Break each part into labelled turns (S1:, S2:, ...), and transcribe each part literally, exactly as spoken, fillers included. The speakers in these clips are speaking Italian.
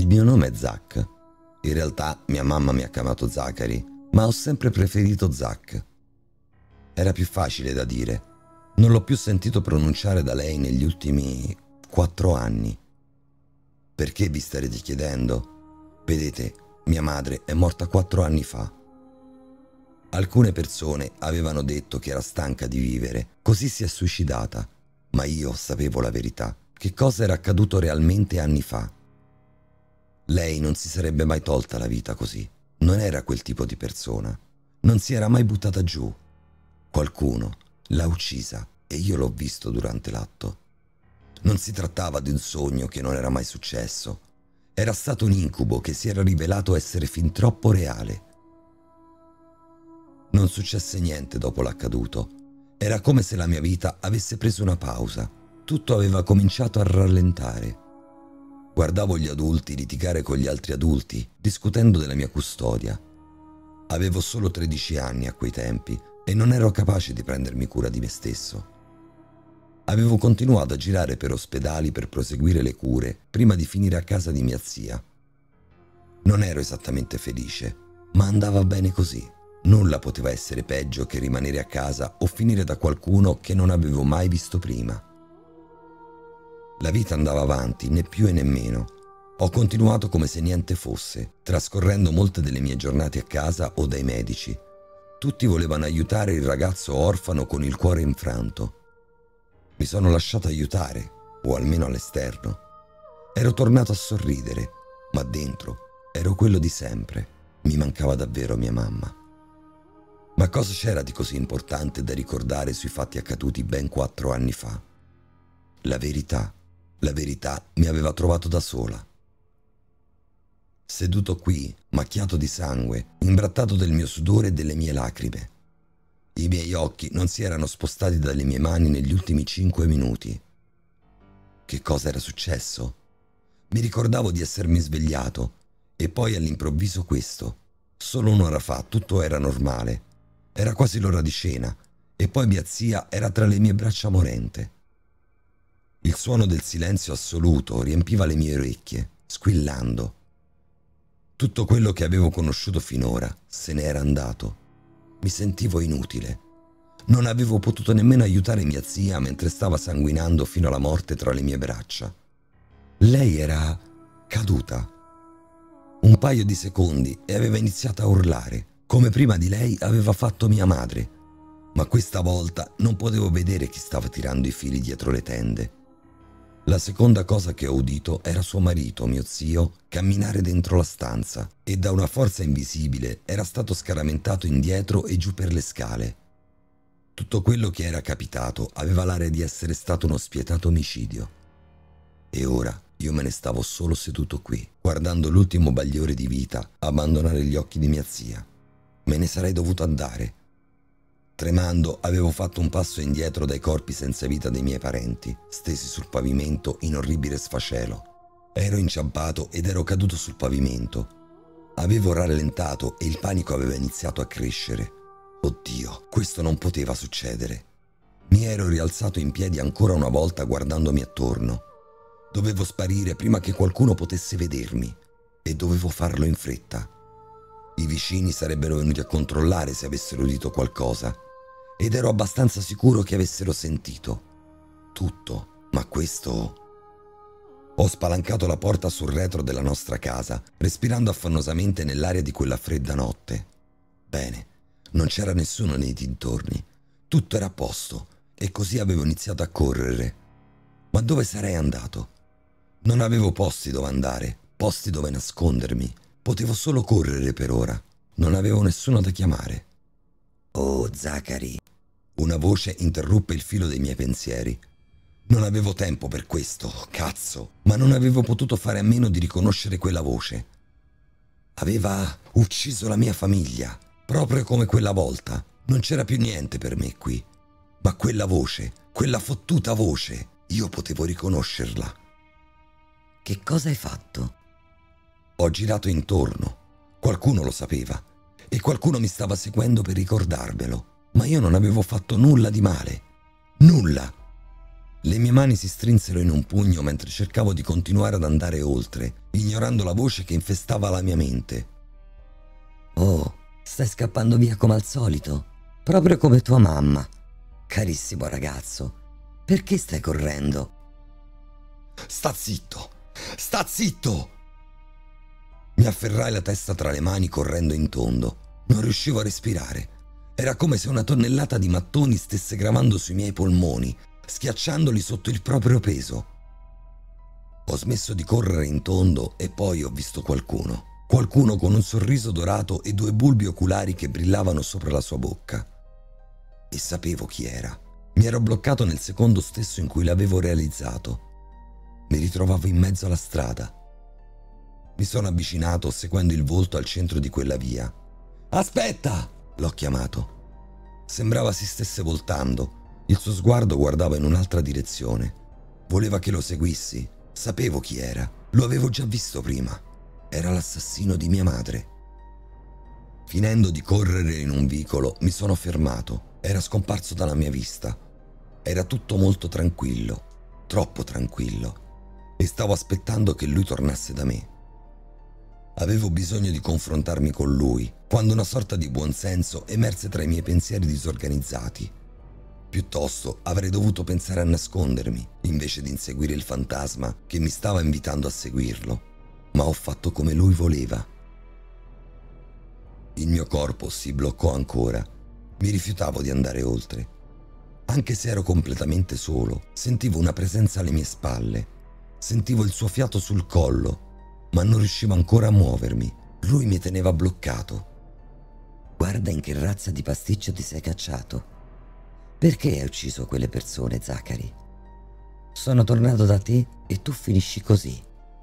S1: Il mio nome è Zach. In realtà mia mamma mi ha chiamato Zachary, ma ho sempre preferito Zach. Era più facile da dire. Non l'ho più sentito pronunciare da lei negli ultimi quattro anni. Perché vi starete chiedendo? Vedete, mia madre è morta quattro anni fa. Alcune persone avevano detto che era stanca di vivere, così si è suicidata, ma io sapevo la verità, che cosa era accaduto realmente anni fa. Lei non si sarebbe mai tolta la vita così, non era quel tipo di persona, non si era mai buttata giù. Qualcuno l'ha uccisa e io l'ho visto durante l'atto. Non si trattava di un sogno che non era mai successo, era stato un incubo che si era rivelato essere fin troppo reale. Non successe niente dopo l'accaduto, era come se la mia vita avesse preso una pausa, tutto aveva cominciato a rallentare. Guardavo gli adulti litigare con gli altri adulti, discutendo della mia custodia. Avevo solo tredici anni a quei tempi e non ero capace di prendermi cura di me stesso. Avevo continuato a girare per ospedali per proseguire le cure prima di finire a casa di mia zia. Non ero esattamente felice, ma andava bene così. Nulla poteva essere peggio che rimanere a casa o finire da qualcuno che non avevo mai visto prima. La vita andava avanti, né più e né meno. Ho continuato come se niente fosse, trascorrendo molte delle mie giornate a casa o dai medici. Tutti volevano aiutare il ragazzo orfano con il cuore infranto. Mi sono lasciato aiutare, o almeno all'esterno. Ero tornato a sorridere, ma dentro ero quello di sempre. Mi mancava davvero mia mamma. Ma cosa c'era di così importante da ricordare sui fatti accaduti ben quattro anni fa? La verità. La verità mi aveva trovato da sola. Seduto qui, macchiato di sangue, imbrattato del mio sudore e delle mie lacrime. I miei occhi non si erano spostati dalle mie mani negli ultimi cinque minuti. Che cosa era successo? Mi ricordavo di essermi svegliato e poi all'improvviso questo. Solo un'ora fa tutto era normale. Era quasi l'ora di cena e poi mia zia era tra le mie braccia morente. Il suono del silenzio assoluto riempiva le mie orecchie, squillando. Tutto quello che avevo conosciuto finora se ne era andato. Mi sentivo inutile. Non avevo potuto nemmeno aiutare mia zia mentre stava sanguinando fino alla morte tra le mie braccia. Lei era caduta. Un paio di secondi e aveva iniziato a urlare, come prima di lei aveva fatto mia madre. Ma questa volta non potevo vedere chi stava tirando i fili dietro le tende. La seconda cosa che ho udito era suo marito, mio zio, camminare dentro la stanza e da una forza invisibile era stato scaramentato indietro e giù per le scale. Tutto quello che era capitato aveva l'aria di essere stato uno spietato omicidio. E ora io me ne stavo solo seduto qui, guardando l'ultimo bagliore di vita abbandonare gli occhi di mia zia. Me ne sarei dovuto andare. Tremando, avevo fatto un passo indietro dai corpi senza vita dei miei parenti, stesi sul pavimento in orribile sfacelo. Ero inciampato ed ero caduto sul pavimento. Avevo rallentato e il panico aveva iniziato a crescere. Oddio, questo non poteva succedere. Mi ero rialzato in piedi ancora una volta guardandomi attorno. Dovevo sparire prima che qualcuno potesse vedermi e dovevo farlo in fretta. I vicini sarebbero venuti a controllare se avessero udito qualcosa. Ed ero abbastanza sicuro che avessero sentito tutto, ma questo... Ho spalancato la porta sul retro della nostra casa, respirando affannosamente nell'aria di quella fredda notte. Bene, non c'era nessuno nei dintorni, tutto era a posto, e così avevo iniziato a correre. Ma dove sarei andato? Non avevo posti dove andare, posti dove nascondermi, potevo solo correre per ora, non avevo nessuno da chiamare. «Oh, Zachary!» Una voce interruppe il filo dei miei pensieri. Non avevo tempo per questo, cazzo, ma non avevo potuto fare a meno di riconoscere quella voce. Aveva ucciso la mia famiglia, proprio come quella volta. Non c'era più niente per me qui. Ma quella voce, quella fottuta voce, io potevo riconoscerla.
S2: Che cosa hai fatto?
S1: Ho girato intorno. Qualcuno lo sapeva. E qualcuno mi stava seguendo per ricordarmelo. Ma io non avevo fatto nulla di male. Nulla. Le mie mani si strinsero in un pugno mentre cercavo di continuare ad andare oltre, ignorando la voce che infestava la mia mente.
S2: Oh, stai scappando via come al solito, proprio come tua mamma. Carissimo ragazzo, perché stai correndo?
S1: Sta zitto! Sta zitto! Mi afferrai la testa tra le mani correndo in tondo. Non riuscivo a respirare. Era come se una tonnellata di mattoni stesse gravando sui miei polmoni, schiacciandoli sotto il proprio peso. Ho smesso di correre in tondo e poi ho visto qualcuno. Qualcuno con un sorriso dorato e due bulbi oculari che brillavano sopra la sua bocca. E sapevo chi era. Mi ero bloccato nel secondo stesso in cui l'avevo realizzato. Mi ritrovavo in mezzo alla strada. Mi sono avvicinato seguendo il volto al centro di quella via. «Aspetta!» l'ho chiamato. Sembrava si stesse voltando. Il suo sguardo guardava in un'altra direzione. Voleva che lo seguissi. Sapevo chi era. Lo avevo già visto prima. Era l'assassino di mia madre. Finendo di correre in un vicolo, mi sono fermato. Era scomparso dalla mia vista. Era tutto molto tranquillo, troppo tranquillo, e stavo aspettando che lui tornasse da me. Avevo bisogno di confrontarmi con lui, quando una sorta di buonsenso emerse tra i miei pensieri disorganizzati. Piuttosto avrei dovuto pensare a nascondermi, invece di inseguire il fantasma che mi stava invitando a seguirlo. Ma ho fatto come lui voleva. Il mio corpo si bloccò ancora. Mi rifiutavo di andare oltre. Anche se ero completamente solo, sentivo una presenza alle mie spalle. Sentivo il suo fiato sul collo, ma non riuscivo ancora a muovermi. Lui mi teneva bloccato.
S2: Guarda in che razza di pasticcio ti sei cacciato. Perché hai ucciso quelle persone, Zachary? Sono tornato da te e tu finisci così.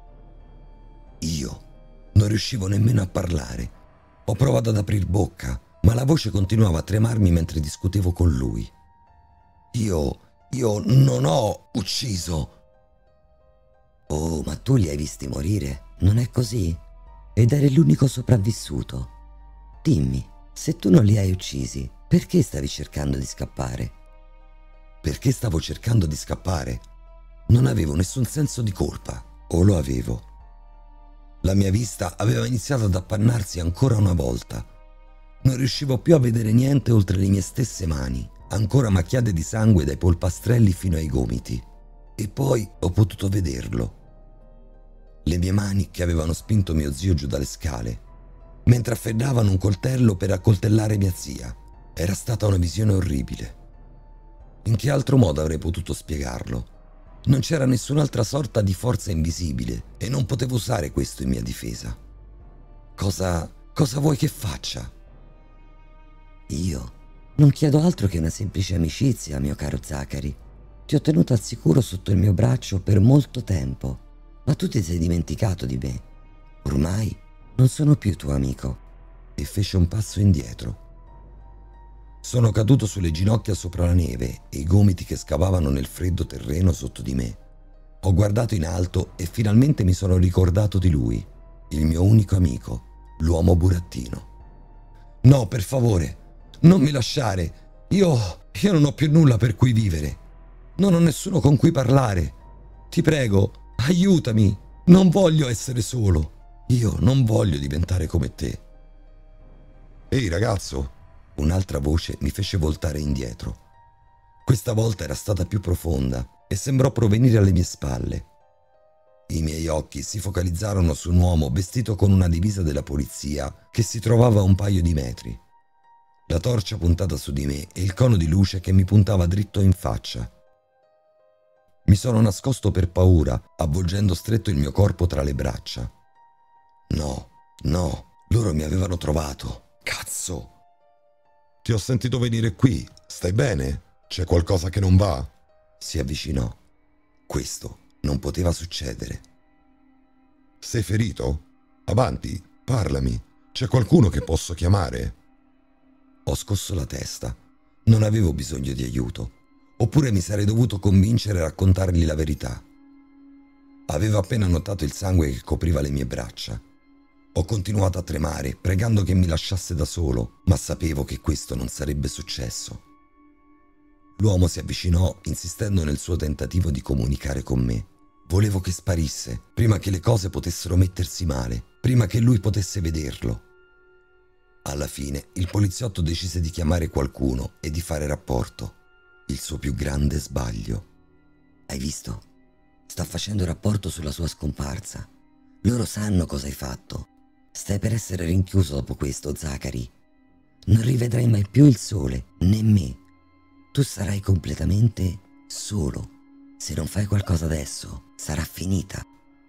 S1: Io non riuscivo nemmeno a parlare. Ho provato ad aprir bocca, ma la voce continuava a tremarmi mentre discutevo con lui. Io, io non ho ucciso.
S2: Oh, ma tu li hai visti morire, non è così? Ed eri l'unico sopravvissuto. Dimmi, se tu non li hai uccisi, perché stavi cercando di scappare?
S1: Perché stavo cercando di scappare? Non avevo nessun senso di colpa, o lo avevo? La mia vista aveva iniziato ad appannarsi ancora una volta. Non riuscivo più a vedere niente oltre le mie stesse mani, ancora macchiate di sangue dai polpastrelli fino ai gomiti. E poi ho potuto vederlo. Le mie mani che avevano spinto mio zio giù dalle scale, mentre afferravano un coltello per accoltellare mia zia. Era stata una visione orribile. In che altro modo avrei potuto spiegarlo? Non c'era nessun'altra sorta di forza invisibile e non potevo usare questo in mia difesa. Cosa, cosa vuoi che faccia?
S2: Io non chiedo altro che una semplice amicizia, mio caro Zachary. Ti ho tenuto al sicuro sotto il mio braccio per molto tempo, ma tu ti sei dimenticato di me. Ormai non sono più tuo amico.
S1: E fece un passo indietro. Sono caduto sulle ginocchia sopra la neve e i gomiti che scavavano nel freddo terreno sotto di me. Ho guardato in alto e finalmente mi sono ricordato di lui, il mio unico amico, l'uomo burattino. No, per favore, non mi lasciare. Io, io non ho più nulla per cui vivere. Non ho nessuno con cui parlare. Ti prego, aiutami. Non voglio essere solo. Io non voglio diventare come te. Ehi, ragazzo. Un'altra voce mi fece voltare indietro. Questa volta era stata più profonda e sembrò provenire alle mie spalle. I miei occhi si focalizzarono su un uomo vestito con una divisa della polizia che si trovava a un paio di metri. La torcia puntata su di me e il cono di luce che mi puntava dritto in faccia. Mi sono nascosto per paura, avvolgendo stretto il mio corpo tra le braccia. No, no, loro mi avevano trovato. Cazzo! Ti ho sentito venire qui. Stai bene? C'è qualcosa che non va? Si avvicinò. Questo non poteva succedere. Sei ferito? Avanti, parlami. C'è qualcuno che posso chiamare? Ho scosso la testa. Non avevo bisogno di aiuto. Oppure mi sarei dovuto convincere a raccontargli la verità. Avevo appena notato il sangue che copriva le mie braccia. Ho continuato a tremare, pregando che mi lasciasse da solo, ma sapevo che questo non sarebbe successo. L'uomo si avvicinò, insistendo nel suo tentativo di comunicare con me. Volevo che sparisse, prima che le cose potessero mettersi male, prima che lui potesse vederlo. Alla fine il poliziotto decise di chiamare qualcuno e di fare rapporto. Il suo più grande sbaglio.
S2: Hai visto? Sta facendo rapporto sulla sua scomparsa. Loro sanno cosa hai fatto. Stai per essere rinchiuso dopo questo, Zachary. Non rivedrai mai più il sole, né me. Tu sarai completamente solo. Se non fai qualcosa adesso, sarà finita.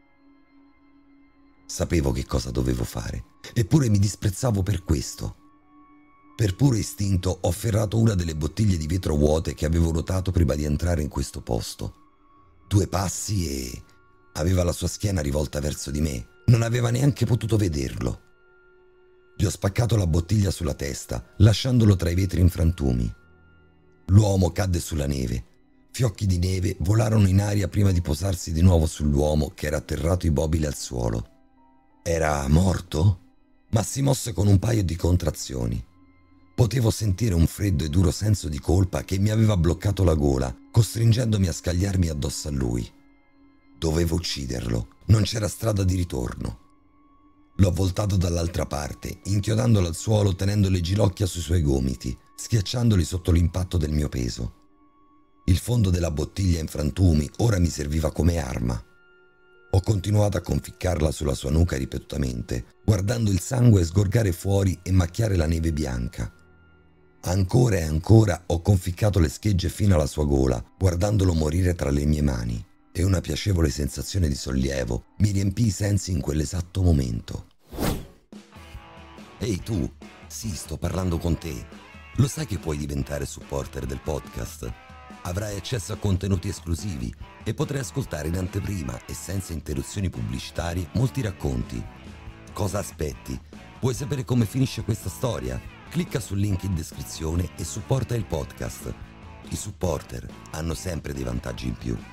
S1: Sapevo che cosa dovevo fare, eppure mi disprezzavo per questo. Per puro istinto ho afferrato una delle bottiglie di vetro vuote che avevo notato prima di entrare in questo posto. Due passi e... aveva la sua schiena rivolta verso di me. Non aveva neanche potuto vederlo. Gli ho spaccato la bottiglia sulla testa, lasciandolo tra i vetri in frantumi. L'uomo cadde sulla neve. Fiocchi di neve volarono in aria prima di posarsi di nuovo sull'uomo che era atterrato immobile al suolo. Era morto? Ma si mosse con un paio di contrazioni. Potevo sentire un freddo e duro senso di colpa che mi aveva bloccato la gola, costringendomi a scagliarmi addosso a lui. Dovevo ucciderlo, non c'era strada di ritorno. L'ho voltato dall'altra parte, inchiodandolo al suolo tenendo le ginocchia sui suoi gomiti, schiacciandoli sotto l'impatto del mio peso. Il fondo della bottiglia in frantumi ora mi serviva come arma. Ho continuato a conficcarla sulla sua nuca ripetutamente, guardando il sangue sgorgare fuori e macchiare la neve bianca. Ancora e ancora ho conficcato le schegge fino alla sua gola, guardandolo morire tra le mie mani, e una piacevole sensazione di sollievo mi riempì i sensi in quell'esatto momento. Ehi tu, sì, sto parlando con te. Lo sai che puoi diventare supporter del podcast? Avrai accesso a contenuti esclusivi e potrai ascoltare in anteprima e senza interruzioni pubblicitarie molti racconti. Cosa aspetti? Vuoi sapere come finisce questa storia? Clicca sul link in descrizione e supporta il podcast. I supporter hanno sempre dei vantaggi in più.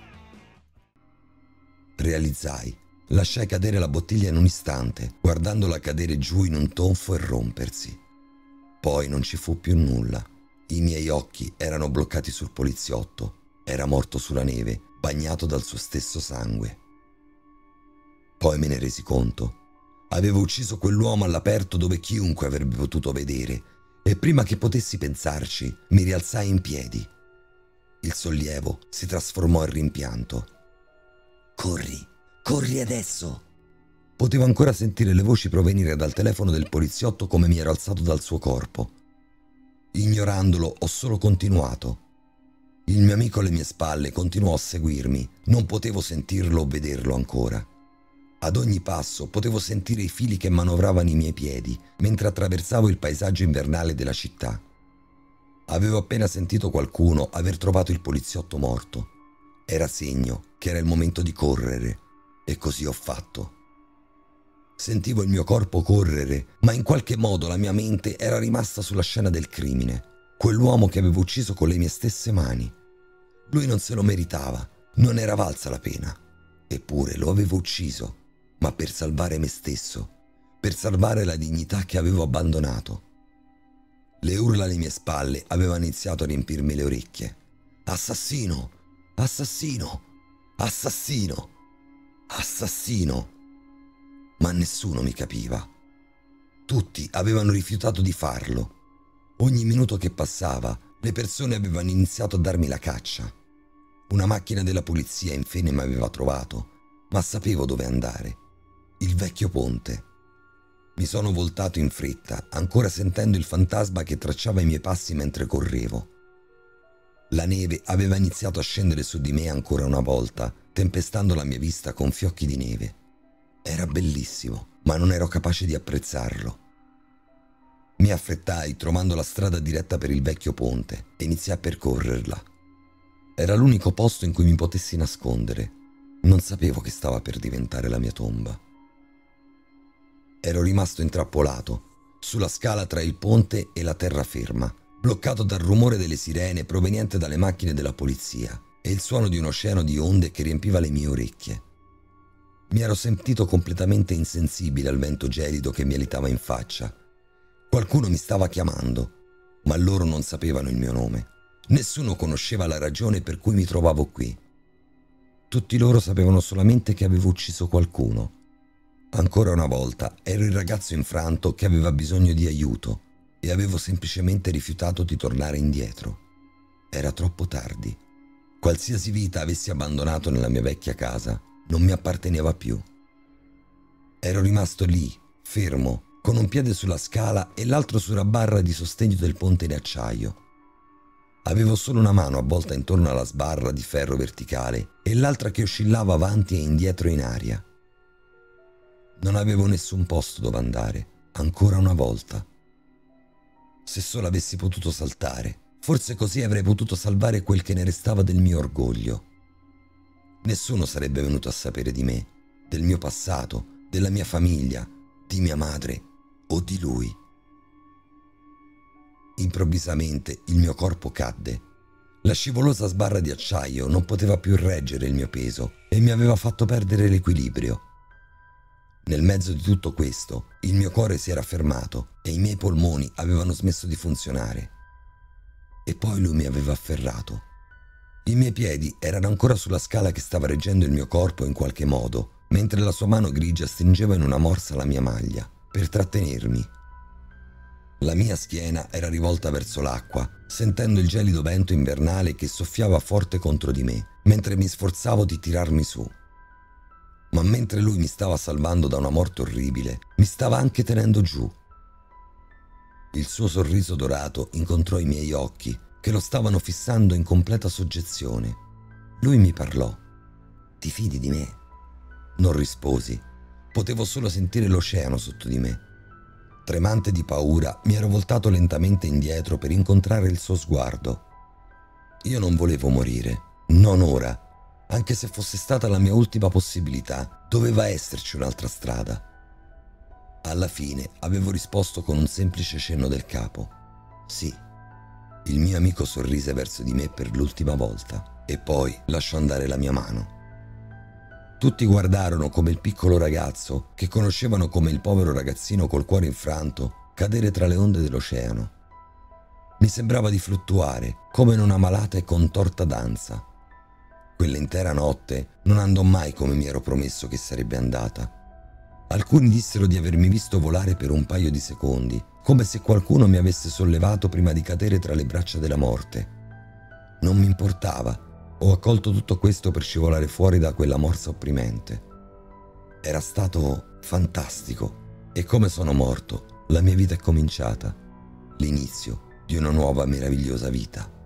S1: Realizzai. Lasciai cadere la bottiglia in un istante, guardandola cadere giù in un tonfo e rompersi. Poi non ci fu più nulla. I miei occhi erano bloccati sul poliziotto. Era morto sulla neve, bagnato dal suo stesso sangue. Poi me ne resi conto. Avevo ucciso quell'uomo all'aperto dove chiunque avrebbe potuto vedere, e prima che potessi pensarci, mi rialzai in piedi. Il sollievo si trasformò in rimpianto.
S2: Corri, corri adesso!
S1: Potevo ancora sentire le voci provenire dal telefono del poliziotto come mi ero alzato dal suo corpo. Ignorandolo, ho solo continuato. Il mio amico alle mie spalle continuò a seguirmi, non potevo sentirlo o vederlo ancora. Ad ogni passo potevo sentire i fili che manovravano i miei piedi mentre attraversavo il paesaggio invernale della città. Avevo appena sentito qualcuno aver trovato il poliziotto morto. Era segno che era il momento di correre, e così ho fatto. Sentivo il mio corpo correre, ma in qualche modo la mia mente era rimasta sulla scena del crimine, quell'uomo che avevo ucciso con le mie stesse mani. Lui non se lo meritava, non era valsa la pena. Eppure lo avevo ucciso, ma per salvare me stesso, per salvare la dignità che avevo abbandonato. Le urla alle mie spalle avevano iniziato a riempirmi le orecchie. Assassino! Assassino! Assassino! Assassino! Ma nessuno mi capiva. Tutti avevano rifiutato di farlo. Ogni minuto che passava, le persone avevano iniziato a darmi la caccia. Una macchina della polizia infine mi aveva trovato, ma sapevo dove andare. Il vecchio ponte. Mi sono voltato in fretta, ancora sentendo il fantasma che tracciava i miei passi mentre correvo. La neve aveva iniziato a scendere su di me ancora una volta, tempestando la mia vista con fiocchi di neve. Era bellissimo, ma non ero capace di apprezzarlo. Mi affrettai trovando la strada diretta per il vecchio ponte e iniziai a percorrerla. Era l'unico posto in cui mi potessi nascondere. Non sapevo che stava per diventare la mia tomba. Ero rimasto intrappolato, sulla scala tra il ponte e la terraferma, bloccato dal rumore delle sirene proveniente dalle macchine della polizia e il suono di un oceano di onde che riempiva le mie orecchie. Mi ero sentito completamente insensibile al vento gelido che mi alitava in faccia. Qualcuno mi stava chiamando, ma loro non sapevano il mio nome. Nessuno conosceva la ragione per cui mi trovavo qui. Tutti loro sapevano solamente che avevo ucciso qualcuno. Ancora una volta ero il ragazzo infranto che aveva bisogno di aiuto e avevo semplicemente rifiutato di tornare indietro. Era troppo tardi. Qualsiasi vita avessi abbandonato nella mia vecchia casa non mi apparteneva più. Ero rimasto lì, fermo, con un piede sulla scala e l'altro sulla barra di sostegno del ponte di acciaio. Avevo solo una mano avvolta intorno alla sbarra di ferro verticale e l'altra che oscillava avanti e indietro in aria. Non avevo nessun posto dove andare, ancora una volta. Se solo avessi potuto saltare, forse così avrei potuto salvare quel che ne restava del mio orgoglio. Nessuno sarebbe venuto a sapere di me, del mio passato, della mia famiglia, di mia madre o di lui. Improvvisamente il mio corpo cadde. La scivolosa sbarra di acciaio non poteva più reggere il mio peso e mi aveva fatto perdere l'equilibrio. Nel mezzo di tutto questo, il mio cuore si era fermato e i miei polmoni avevano smesso di funzionare. E poi lui mi aveva afferrato. I miei piedi erano ancora sulla scala che stava reggendo il mio corpo in qualche modo, mentre la sua mano grigia stringeva in una morsa la mia maglia, per trattenermi. La mia schiena era rivolta verso l'acqua, sentendo il gelido vento invernale che soffiava forte contro di me, mentre mi sforzavo di tirarmi su. Ma mentre lui mi stava salvando da una morte orribile, mi stava anche tenendo giù. Il suo sorriso dorato incontrò i miei occhi, che lo stavano fissando in completa soggezione. Lui mi parlò. «Ti fidi di me?» Non risposi. Potevo solo sentire l'oceano sotto di me. Tremante di paura, mi ero voltato lentamente indietro per incontrare il suo sguardo. Io non volevo morire, non ora. Anche se fosse stata la mia ultima possibilità, doveva esserci un'altra strada. Alla fine avevo risposto con un semplice cenno del capo. Sì. Il mio amico sorrise verso di me per l'ultima volta e poi lasciò andare la mia mano. Tutti guardarono come il piccolo ragazzo, che conoscevano come il povero ragazzino col cuore infranto, cadere tra le onde dell'oceano. Mi sembrava di fluttuare, come in una malata e contorta danza. Quell'intera notte non andò mai come mi ero promesso che sarebbe andata. Alcuni dissero di avermi visto volare per un paio di secondi, come se qualcuno mi avesse sollevato prima di cadere tra le braccia della morte. Non mi importava. Ho accolto tutto questo per scivolare fuori da quella morsa opprimente. Era stato fantastico e come sono morto, la mia vita è cominciata. L'inizio di una nuova meravigliosa vita.